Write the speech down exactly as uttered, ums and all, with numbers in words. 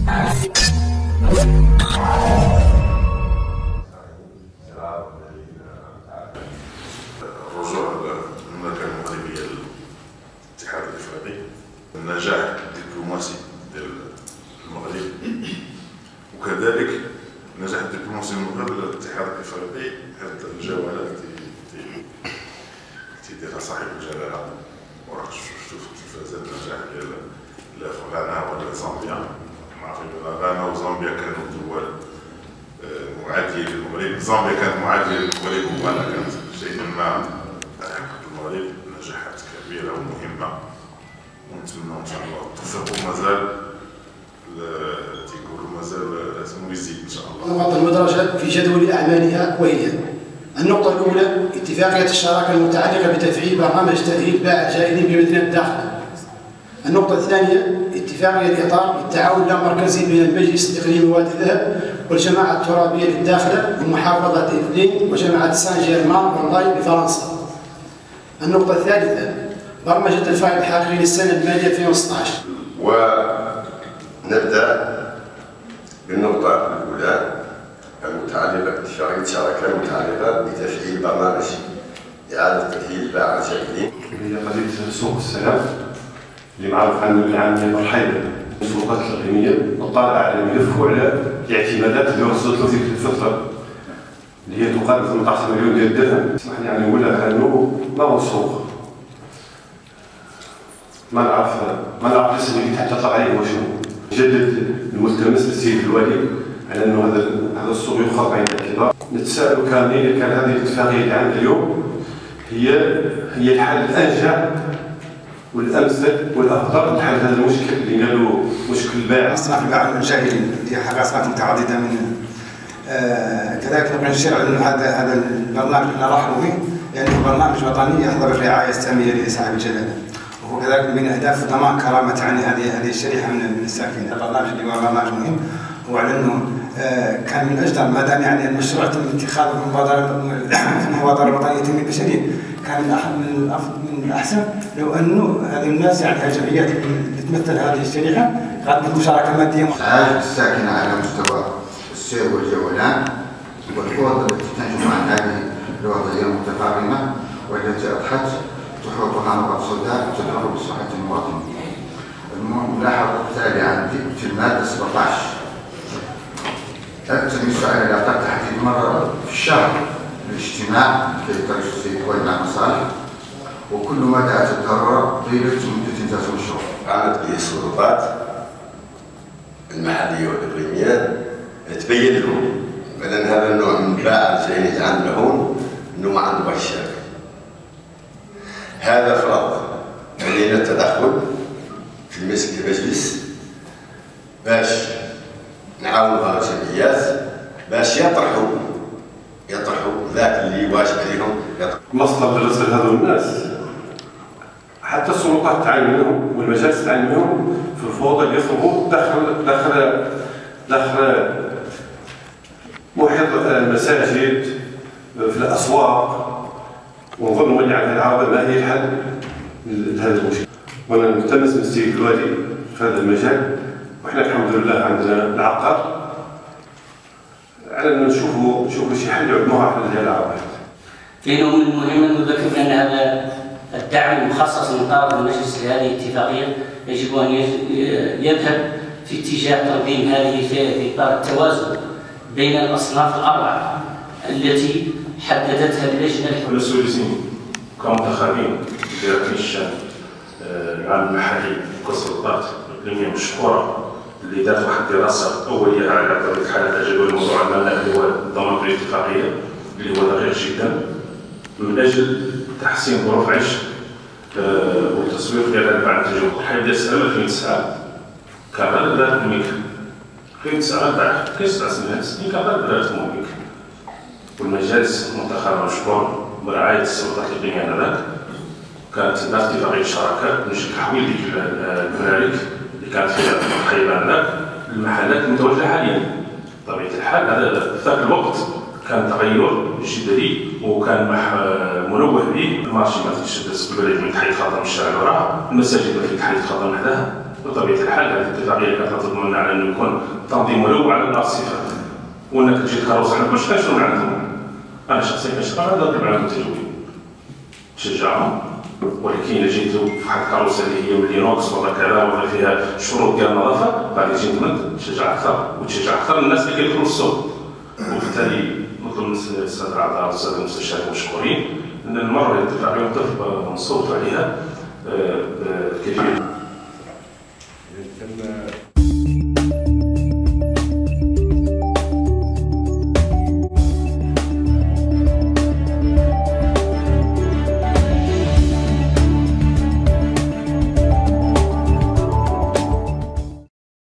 المملكة المغربية للاتحاد الافريقي، النجاح الدبلوماسي ديال المغرب، وكذلك النجاح الدبلوماسي المغرب للاتحاد الافريقي. هذه الجولات اللي تيديرها صاحب الجلاله وراك شفتوا في التلفازه النجاح ديال لا غانا ولا زامبيا. معرفين غانا وزامبيا كانوا دول معاديه للمغرب، زامبيا كانت معاديه للمغرب وغانا كانت شيئا ما تحقق المغرب نجاحات كبيره ومهمه، ونتمنى ان شاء الله التوفيق مازال تيقولوا مازال لازم يزيد ان شاء الله. نقاط المدرجة في جدول أعمالها وهي: النقطة الأولى اتفاقية الشراكة المتعلقة بتفعيل برنامج تأهيل باع الجائلين بمدينة داخل. النقطة الثانية اتفاقية الإطار للتعاون اللامركزي بين المجلس الإقليمي وادي الذهب والجماعة الترابية للداخلة ومحافظة إفلين وجماعة سان جيرمان أونلاين بفرنسا. النقطة الثالثة برمجة الفائض الحقيقي للسنة المالية ألفين وستة عشر. ونبدأ بالنقطة الأولى المتعلقة باتفاقية الشراكة المتعلقة بتفعيل برنامج إعادة تأهيل باع الجائلين. هي قضية سوق السلام اللي معروف عنه بالعامية مرحبا السوقات الإقليمية، نطلع على الملف وعلى الاعتمادات اللي وصلت له في الفترة اللي هي تقارب ثمانية عشر مليون ديال الدرهم. اسمح لي يعني نقول لك انه ما هو السوق، ما نعرف ما نعرف الاسم اللي حتى تطلق عليه هو شنو. جدد الملتمس للسيد الوالي على انه هذا هذا السوق يؤخذ بعين الاعتبار. نتساءل كاملين اذا كان هذه الاتفاقيه اللي عندنا اليوم هي هي الحل الانجع والامثل والافضل لحل هذا المشكل اللي قالوا مشكل الباع. اصناف الباع الجائلين اللي حاجه اصناف متعدده من آه كذلك نبغي نشير على هذا هذا البرنامج اللي نرحب به لانه برنامج وطني يحظى بالرعايه الساميه لصاحب الجلاله، وهو كذلك من اهداف ضمان كرامه يعني هذه هذه الشريحه من الساكنين. البرنامج اللي هو برنامج مهم، وعلى انه آه كان من اجدر ما دام يعني المشروع تم اتخاذه في المبادره في المبادره الوطنيه للتنميه البشريه، كان من من الافضل من الاحسن لو انه هذه الناس يعني الجمعيات اللي تمثل هذه الشريحه قدمت مشاركه ماديه. العائلة الساكنه على مستوى السير والجولان والقوى التي تنجم عن هذه الوضعيه المتفاقمه والتي اضحت تحوطها نقط سوداء تضر بصحه المواطن. الملاحظه التاليه عندي في الماده سبعة عشر التمس على العلاقات تحديد مره في الشهر للاجتماع كي يدرج السيد الوالي مع المصالح وكل ما دعت الضروره طيله مده انجاز المشروع. قامت به السلطات المحليه والاقليميه تبين لهم بان هذا النوع من الباع الجائلين اللي عندنا هون انه ما عنده باش يشارك. هذا فرض علينا التدخل في المجلس باش نعاونوا الجمعيات باش يطرحوا يطرحوا ذاك اللي واجب عليهم يطرحوا. مصدر بالنسبه لهذو الناس حتى السلطات تعاني منهم والمجالس تعاني منهم في الفوضى اللي يخرجوا داخل داخل داخل محيط المساجد في الاسواق، ونظن ولي على العربه ما هي الحل لهذا المشكل. وانا نلتمس من السيد الوالي في هذا المجال، وحنا الحمد لله عندنا العقار على ان نشوفوا نشوفوا شي حل يعملوها على هذه العربات. لانه من المهم ان نذكر بان هذا الدعم المخصص من طرف المجلس لهذه الاتفاقيه يجب ان يذهب في اتجاه تنظيم هذه في اطار التوازن بين الاصناف الاربعه التي حددتها اللجنه. المسؤولين كمنتخبين في ركن الشان العام المحلي كسلطات اقليميه مشكوره اللي دارت واحد الدراسه اوليه على طبيعه الحال هذا جدول الموضوع المالي اللي هو ضمان الاتفاقيه اللي هو دقيق جدا من اجل تحسين ظروف عيش والتسويق ديال الباع التجول. حيبدا سنه ألفين وتسعة كان غير بدات الملك ألفين وتسعة باع كاين سبع سنوات سنين كان غير بدات الملك، والمجالس المنتخبه مشكور برعايه السلطات الاقليميه هذاك كانت هناك اتفاقيه الشراكه باش تحويل ديك الممالك اللي كانت فيها خيبه هناك المحلات المتواجده حاليا. بطبيعه الحال هذا في ذاك الوقت كان تغير جذري وكان منوه به. المارشي ما فيش البلد من تحية خاطر من الشارع اللي وراه، المساجد ما فيش تحية خاطر من حداها، بطبيعه الحال هذه الاتفاقيه كتضمن على انه يكون تنظيم ولو على الارصفه، وانك تجي تكروس حنا كلشي كنشرو من عندهم. انا شخصيا كنشتغل على نضرب على المتزوجين نشجعهم، ولكن الا جيتو في واحد الكاروسه اللي هي من لينوكس ولا كذا ولا فيها شروط ديال النظافه غادي تجي تمد تشجع اكثر وتشجع اكثر الناس اللي كيدخلوا السوق. وبالتالي نطلب من الساده الاعضاء والساده المستشارين مشكورين ان نمروا هذه الاتفاقيه ونصوتوا عليها بكثير. تم